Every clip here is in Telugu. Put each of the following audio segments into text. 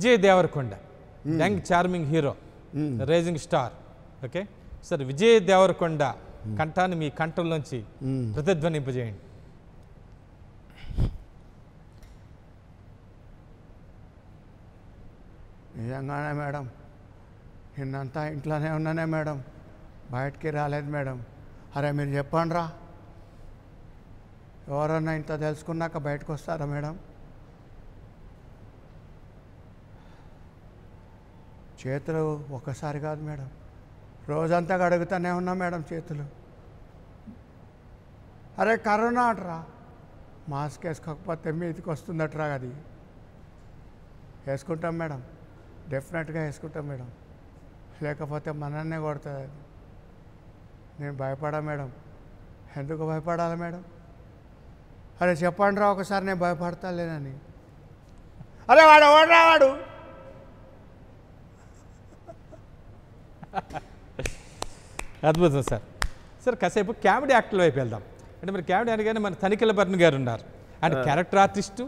Vijay Deverakonda, young charming hero, rising star. Okay sir, Vijay Deverakonda కంఠాన్ని మీ కంఠంలోంచి ప్రతిధ్వనింపజేయండి. నిజంగానే మేడం, నిన్నంతా ఇంట్లోనే ఉన్నానే మేడం, బయటికి రాలేదు మేడం. అరే మీరు చెప్పండి రా, ఎవరన్నా ఇంత తెలుసుకున్నాక బయటకు వస్తారా మేడం? చేతులు ఒక్కసారి కాదు మేడం, రోజంతా గడుగుతూనే ఉన్నా మేడం చేతులు. అరే కరోనా అట్రా, మాస్క్ వేసుకోకపోతే మీదికి వస్తుందట్రా. అది వేసుకుంటాం మేడం, డెఫినెట్గా వేసుకుంటాం మేడం, లేకపోతే మనన్నే కొడుతుంది అది. నేను భయపడా మేడం. ఎందుకు భయపడాలి మేడం? అరే చెప్పండి రా ఒకసారి, నేను భయపడతా లేనని. అరే వాడు ఓడరా వాడు. అద్భుతం సార్. సార్ కాసేపు కామెడీ యాక్టర్ వైపు వెళ్దాం. అంటే మరి కామెడీ అనగానే మన తనికెళ్ళ భరణి గారు ఉన్నారు. అంటే character artist,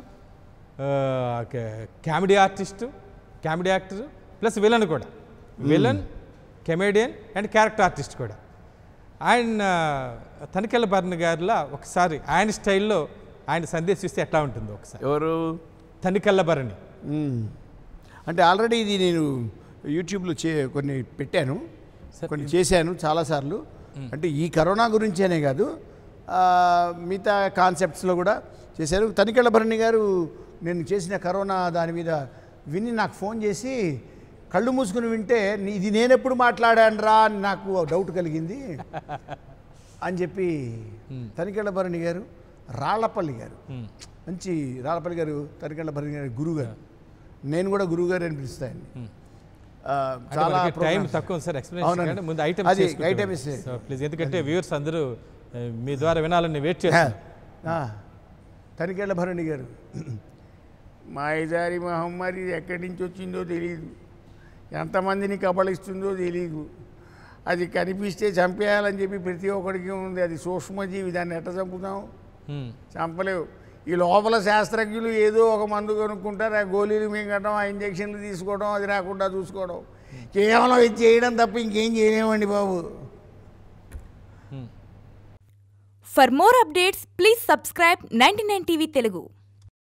comedy artist, comedy actor plus villain కూడా. Villain, comedian and character artist కూడా. ఆయన తనికెళ్ళ భరణి గారిలా ఒకసారి ఆయన స్టైల్లో ఆయన సందేశిస్తే ఎట్లా ఉంటుందో ఒకసారి. ఎవరు? తనికెళ్ళ భరణి. అంటే ఆల్రెడీ ఇది నేను యూట్యూబ్లో కొన్ని పెట్టాను, కొన్ని చేశాను చాలాసార్లు. అంటే ఈ కరోనా గురించేనే కాదు, మిగతా కాన్సెప్ట్స్లో కూడా చేశారు. తనికెళ్ళ భరణి గారు నేను చేసిన కరోనా దాని మీద విని నాకు ఫోన్ చేసి, కళ్ళు మూసుకుని వింటే ఇది నేనెప్పుడు మాట్లాడాను రా అని నాకు డౌట్ కలిగింది అని చెప్పి తనికెళ్ళ భరణి గారు, రాళ్లపల్లి గారు, మంచి రాళ్లపల్లి గారు, తనికెళ్ళ భరణి గారు గురువు గారు. నేను కూడా గురువు గారు అని పిలుస్తాను. చాలా టైం తక్కువ సార్, ఎక్స్ప్లెనేషన్ ముందు ఐటమ్స్ ప్లీజ్, ఎందుకంటే వ్యూవర్స్ అందరూ మీ ద్వారా వినాలని వెయిట్ చేస్తారు. తనికెళ్ళ భరణి గారు, మాయదారి మహమ్మారి ఎక్కడి నుంచి వచ్చిందో తెలియదు, ఎంతమందిని కబళిస్తుందో తెలియదు, అది కనిపిస్తే చంపేయాలని చెప్పి ప్రతి ఒక్కడికి ఉంది. అది సూక్ష్మజీవి, దాన్ని ఎట్ట చంపుతాం? చంపలేవు. ఈ లోపల శాస్త్రజ్ఞులు ఏదో ఒక మందు కొనుక్కుంటారు, ఆ గోళీలు మింగటం, ఆ ఇంజక్షన్లు తీసుకోవడం, అది రాకుండా చూసుకోవడం, కేవలం ఇది చేయడం తప్ప ఇంకేం చేయలేమండి బాబు. For more updates, please subscribe 99 TV Telugu.